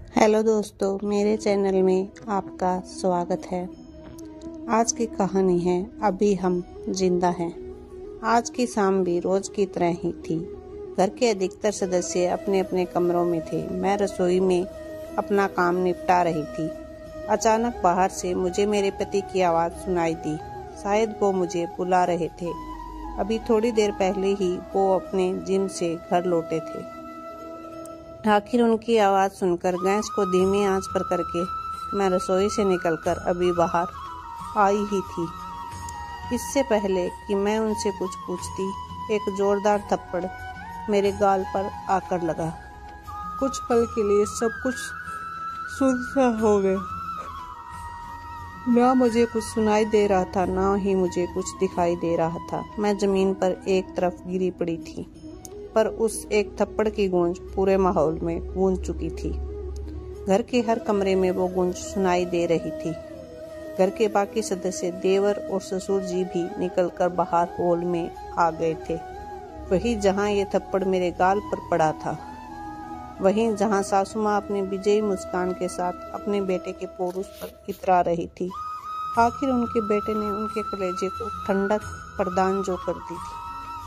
Hello दोस्तों, मेरे channel में आपका स्वागत है। आज की कहानी है अभी हम जिंदा हैं। आज की शाम भी रोज की तरह ही थी। घर के अधिकतर सदस्य अपने अपने कमरों में थे। मैं रसोई में अपना काम निपटा रही थी। अचानक बाहर से मुझे मेरे पति की आवाज़ सुनाई दी। शायद वो मुझे बुला रहे थे। अभी थोड़ी देर पहले ही वो अपने जिम से घर लौटे थे। आखिर उनकी आवाज़ सुनकर गैस को धीमी आंच पर करके मैं रसोई से निकलकर अभी बाहर आई ही थी। इससे पहले कि मैं उनसे कुछ पूछती, एक जोरदार थप्पड़ मेरे गाल पर आकर लगा। कुछ पल के लिए सब कुछ सुनसा हो गया। ना मुझे कुछ सुनाई दे रहा था, ना ही मुझे कुछ दिखाई दे रहा था। मैं जमीन पर एक तरफ गिरी पड़ी थी, पर उस एक थप्पड़ की गूंज पूरे माहौल में गूंज चुकी थी। घर के हर कमरे में वो गूंज सुनाई दे रही थी। घर के बाकी सदस्य, देवर और ससुर जी भी निकलकर बाहर हॉल में आ गए थे। वहीं जहां ये थप्पड़ मेरे गाल पर पड़ा था, वहीं जहां सासू माँ अपनी विजयी मुस्कान के साथ अपने बेटे के पोरूस पर इतरा रही थी। आखिर उनके बेटे ने उनके कलेजे को ठंडक प्रदान जो कर दी थी।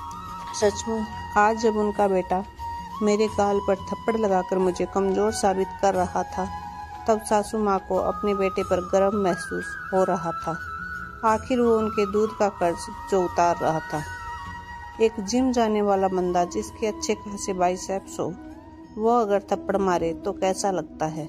सचमुच आज जब उनका बेटा मेरे गाल पर थप्पड़ लगाकर मुझे कमजोर साबित कर रहा था, तब सासू माँ को अपने बेटे पर गर्व महसूस हो रहा था। आखिर वो उनके दूध का कर्ज जो उतार रहा था। एक जिम जाने वाला बंदा जिसके अच्छे खासे बाइसेप्स हो, वो अगर थप्पड़ मारे तो कैसा लगता है।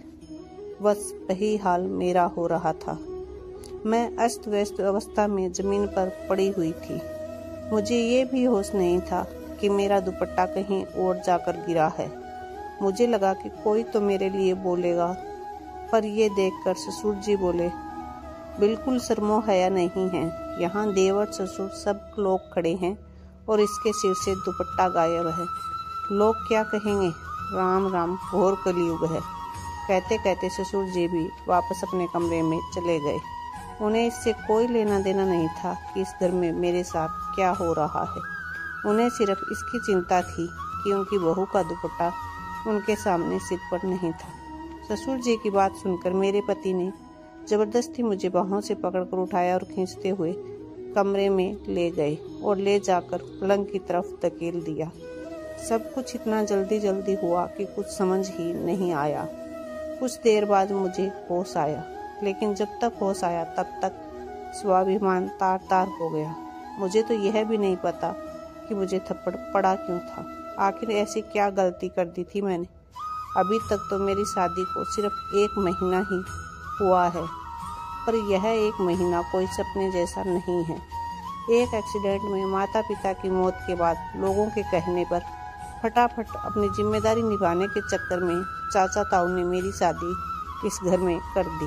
बस वही हाल मेरा हो रहा था। मैं अस्त व्यस्त अवस्था में जमीन पर पड़ी हुई थी। मुझे ये भी होश नहीं था कि मेरा दुपट्टा कहीं और जाकर गिरा है। मुझे लगा कि कोई तो मेरे लिए बोलेगा, पर ये देखकर ससुर जी बोले, बिल्कुल शर्मो हया नहीं है। यहाँ देवर ससुर सब लोग खड़े हैं और इसके सिर से दुपट्टा गायब है। लोग क्या कहेंगे? राम राम, घोर कलयुग है। कहते कहते ससुर जी भी वापस अपने कमरे में चले गए। उन्हें इससे कोई लेना देना नहीं था कि इस घर में मेरे साथ क्या हो रहा है। उन्हें सिर्फ इसकी चिंता थी कि उनकी बहू का दुपट्टा उनके सामने सिर पर नहीं था। ससुर जी की बात सुनकर मेरे पति ने जबरदस्ती मुझे बाहों से पकड़कर उठाया और खींचते हुए कमरे में ले गए और ले जाकर पलंग की तरफ धकेल दिया। सब कुछ इतना जल्दी जल्दी हुआ कि कुछ समझ ही नहीं आया। कुछ देर बाद मुझे होश आया, लेकिन जब तक होश आया तब तक स्वाभिमान तार तार हो गया। मुझे तो यह भी नहीं पता कि मुझे थप्पड़ पड़ा क्यों था। आखिर ऐसी क्या गलती कर दी थी मैंने। अभी तक तो मेरी शादी को सिर्फ 1 महीना ही हुआ है, पर यह 1 महीना कोई सपने जैसा नहीं है। एक एक्सीडेंट में माता पिता की मौत के बाद लोगों के कहने पर फटाफट अपनी जिम्मेदारी निभाने के चक्कर में चाचा ताऊ ने मेरी शादी इस घर में कर दी,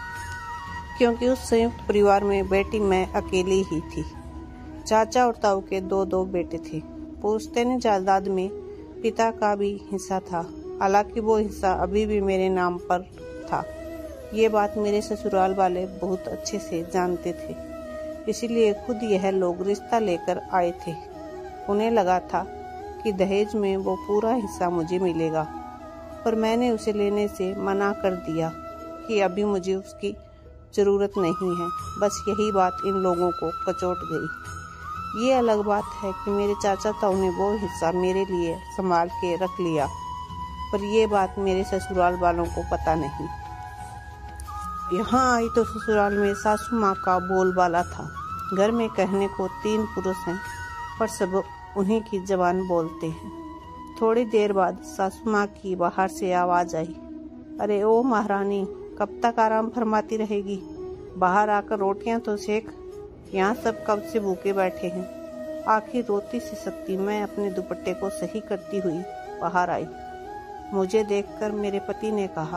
क्योंकि उस संयुक्त परिवार में बेटी मैं अकेली ही थी। चाचा और ताऊ के 2 बेटे थे। पुश्तैनी जायदाद में पिता का भी हिस्सा था, हालांकि वो हिस्सा अभी भी मेरे नाम पर था। ये बात मेरे ससुराल वाले बहुत अच्छे से जानते थे, इसीलिए खुद यह लोग रिश्ता लेकर आए थे। उन्हें लगा था कि दहेज में वो पूरा हिस्सा मुझे मिलेगा, पर मैंने उसे लेने से मना कर दिया कि अभी मुझे उसकी ज़रूरत नहीं है। बस यही बात इन लोगों को कचोट गई। ये अलग बात है कि मेरे चाचा ताऊ ने वो हिस्सा मेरे लिए संभाल के रख लिया, पर ये बात मेरे ससुराल वालों को पता नहीं। यहाँ आई तो ससुराल में सासू माँ का बोलबाला था। घर में कहने को 3 पुरुष हैं, पर सब उन्हीं की जबान बोलते हैं। थोड़ी देर बाद सासू माँ की बाहर से आवाज़ आई, अरे ओ महारानी, कब तक आराम फरमाती रहेगी? बाहर आकर रोटियां तो सेक। यहाँ सब कब से भूखे बैठे हैं। आखिर रोती सी सकती मैं अपने दुपट्टे को सही करती हुई बाहर आई। मुझे देखकर मेरे पति ने कहा,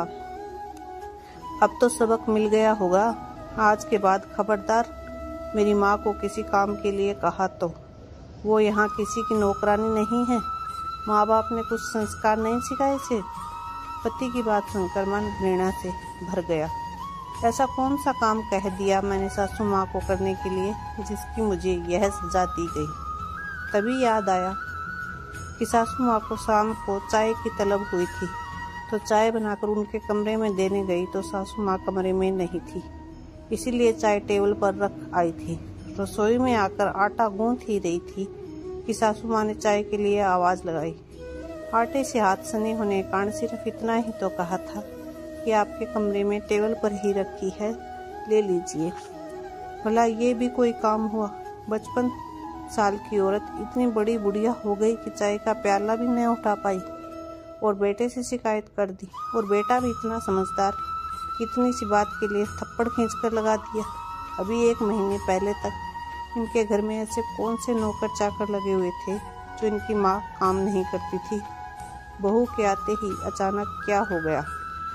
अब तो सबक मिल गया होगा। आज के बाद खबरदार मेरी माँ को किसी काम के लिए कहा तो। वो यहाँ किसी की नौकरानी नहीं है। माँ बाप ने कुछ संस्कार नहीं सिखाए इसे। पति की बात सुनकर मन घृणा से भर गया। ऐसा कौन सा काम कह दिया मैंने सासू माँ को करने के लिए जिसकी मुझे यह सजा दी गई। तभी याद आया कि सासू माँ को शाम को चाय की तलब हुई थी, तो तो चाय बनाकर उनके कमरे में देने गई तो सासू माँ कमरे में नहीं थी, इसीलिए चाय टेबल पर रख आई थी। रसोई में आकर आटा गूंथ ही रही थी कि सासू माँ ने चाय के लिए आवाज लगाई। आटे से हाथ सने होने के कारण सिर्फ इतना ही तो कहा था कि आपके कमरे में टेबल पर ही रखी है, ले लीजिए। भला ये भी कोई काम हुआ? 55 साल की औरत इतनी बड़ी बुढ़िया हो गई कि चाय का प्याला भी नहीं उठा पाई और बेटे से शिकायत कर दी, और बेटा भी इतना समझदार, कितनी सी बात के लिए थप्पड़ खींचकर लगा दिया। अभी 1 महीने पहले तक इनके घर में ऐसे कौन से नौकर चाकर लगे हुए थे जो इनकी माँ काम नहीं करती थी। बहू के आते ही अचानक क्या हो गया?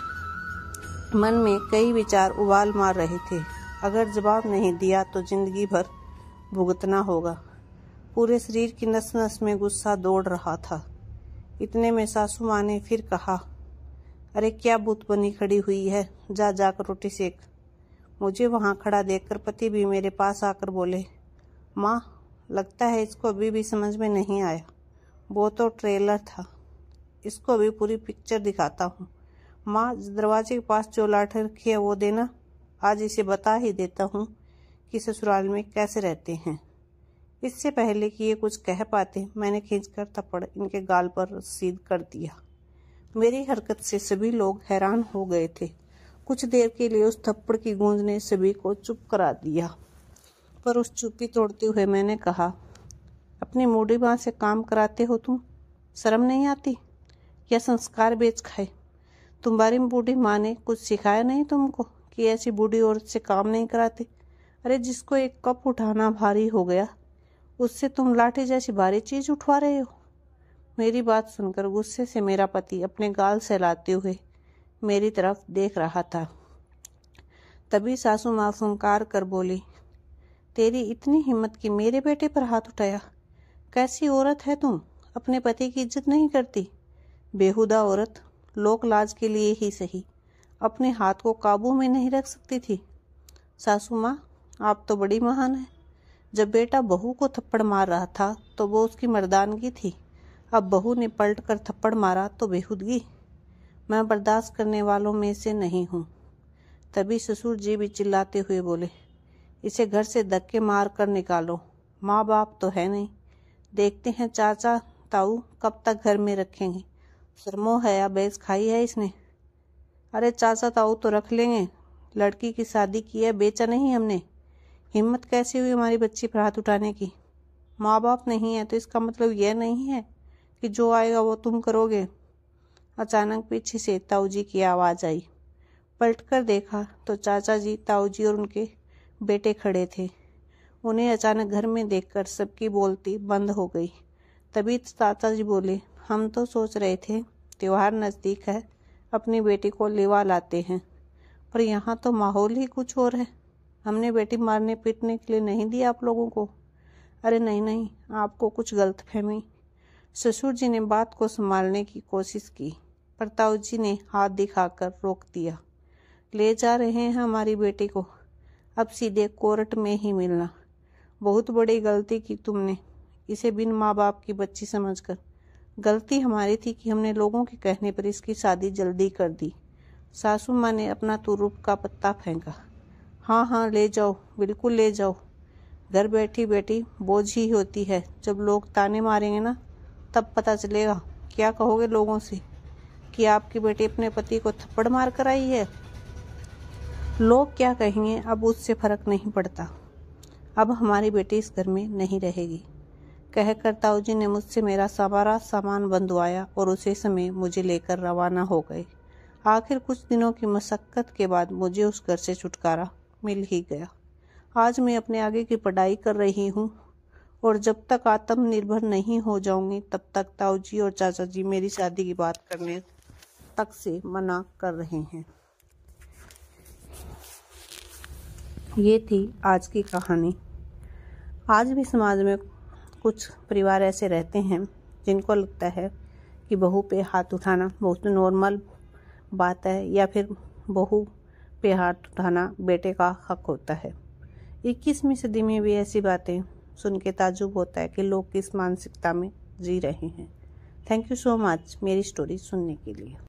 मन में कई विचार उबाल मार रहे थे। अगर जवाब नहीं दिया तो जिंदगी भर भुगतना होगा। पूरे शरीर की नस नस में गुस्सा दौड़ रहा था। इतने में सासू माँ ने फिर कहा, अरे क्या बूत बनी खड़ी हुई है, जा जाकर रोटी सेक। मुझे वहां खड़ा देखकर पति भी मेरे पास आकर बोले, माँ लगता है इसको अभी भी समझ में नहीं आया, वो तो ट्रेलर था, इसको अभी पूरी पिक्चर दिखाता हूँ। माँ दरवाजे के पास जो लाठी रखी है वो देना, आज इसे बता ही देता हूँ कि ससुराल में कैसे रहते हैं। इससे पहले कि ये कुछ कह पाते मैंने खींचकर थप्पड़ इनके गाल पर रसीद कर दिया। मेरी हरकत से सभी लोग हैरान हो गए थे। कुछ देर के लिए उस थप्पड़ की गूंज ने सभी को चुप करा दिया, पर उस चुप्पी तोड़ते हुए मैंने कहा, अपनी मूडी माँ से काम कराते हो तुम, शर्म नहीं आती? या संस्कार बेच खाए? तुम्हारी बूढ़ी माँ ने कुछ सिखाया नहीं तुमको कि ऐसी बूढ़ी औरत से काम नहीं कराते? अरे जिसको एक कप उठाना भारी हो गया उससे तुम लाठी जैसी भारी चीज उठवा रहे हो। मेरी बात सुनकर गुस्से से मेरा पति अपने गाल सहलाते हुए मेरी तरफ देख रहा था। तभी सासू माँ फुंकार कर बोली, तेरी इतनी हिम्मत कि मेरे बेटे पर हाथ उठाया? कैसी औरत है तुम, अपने पति की इज्जत नहीं करती? बेहुदा औरत, लोक लाज के लिए ही सही अपने हाथ को काबू में नहीं रख सकती थी। सासू माँ आप तो बड़ी महान है। जब बेटा बहू को थप्पड़ मार रहा था तो वो उसकी मर्दानगी थी, अब बहू ने पलट कर थप्पड़ मारा तो बेहुदगी। मैं बर्दाश्त करने वालों में से नहीं हूँ। तभी ससुर जी भी चिल्लाते हुए बोले, इसे घर से धक्के मार कर निकालो, माँ बाप तो है नहीं, देखते हैं चाचा ताऊ कब तक घर में रखेंगे, शर्मो है या बेच खाई है इसने। अरे चाचा ताऊ तो रख लेंगे, लड़की की शादी की है, बेचा नहीं हमने। हिम्मत कैसी हुई हमारी बच्ची पर हाथ उठाने की? माँ बाप नहीं है तो इसका मतलब यह नहीं है कि जो आएगा वो तुम करोगे। अचानक पीछे से ताऊ जी की आवाज़ आई। पलटकर देखा तो चाचा जी, ताऊ जी और उनके बेटे खड़े थे। उन्हें अचानक घर में देखकर सबकी बोलती बंद हो गई। तभी चाचा जी बोले, हम तो सोच रहे थे त्योहार नज़दीक है, अपनी बेटी को लेवा लाते हैं, पर यहाँ तो माहौल ही कुछ और है। हमने बेटी मारने पीटने के लिए नहीं दिया आप लोगों को। अरे नहीं नहीं, आपको कुछ गलतफहमी। ससुर जी ने बात को संभालने की कोशिश की, पर ताऊ जी ने हाथ दिखाकर रोक दिया। ले जा रहे हैं हमारी बेटी को, अब सीधे कोर्ट में ही मिलना। बहुत बड़ी गलती की तुमने, इसे बिन माँ बाप की बच्ची समझकर। गलती हमारी थी कि हमने लोगों के कहने पर इसकी शादी जल्दी कर दी। सासू माँ ने अपना तुरुप का पत्ता फेंका। हाँ हाँ ले जाओ, बिल्कुल ले जाओ। घर बैठी बेटी बोझ ही होती है, जब लोग ताने मारेंगे ना तब पता चलेगा। क्या कहोगे लोगों से कि आपकी बेटी अपने पति को थप्पड़ मार कर आई है? लोग क्या कहेंगे अब उससे फर्क नहीं पड़ता। अब हमारी बेटी इस घर में नहीं रहेगी। कहकर ताऊ जी ने मुझसे मेरा सारा सामान बंधवाया और उसी समय मुझे लेकर रवाना हो गए। आखिर कुछ दिनों की मशक्कत के बाद मुझे उस घर से छुटकारा मिल ही गया। आज मैं अपने आगे की पढ़ाई कर रही हूँ और जब तक आत्मनिर्भर नहीं हो जाऊंगी तब तक ताऊ जी और चाचा जी मेरी शादी की बात करने तक से मना कर रहे हैं। ये थी आज की कहानी। आज भी समाज में कुछ परिवार ऐसे रहते हैं जिनको लगता है कि बहू पे हाथ उठाना बहुत नॉर्मल बात है, या फिर बहू पे हाथ उठाना बेटे का हक होता है। 21वीं सदी में भी ऐसी बातें सुन के ताज्जुब होता है कि लोग किस मानसिकता में जी रहे हैं। थैंक यू सो मच मेरी स्टोरी सुनने के लिए।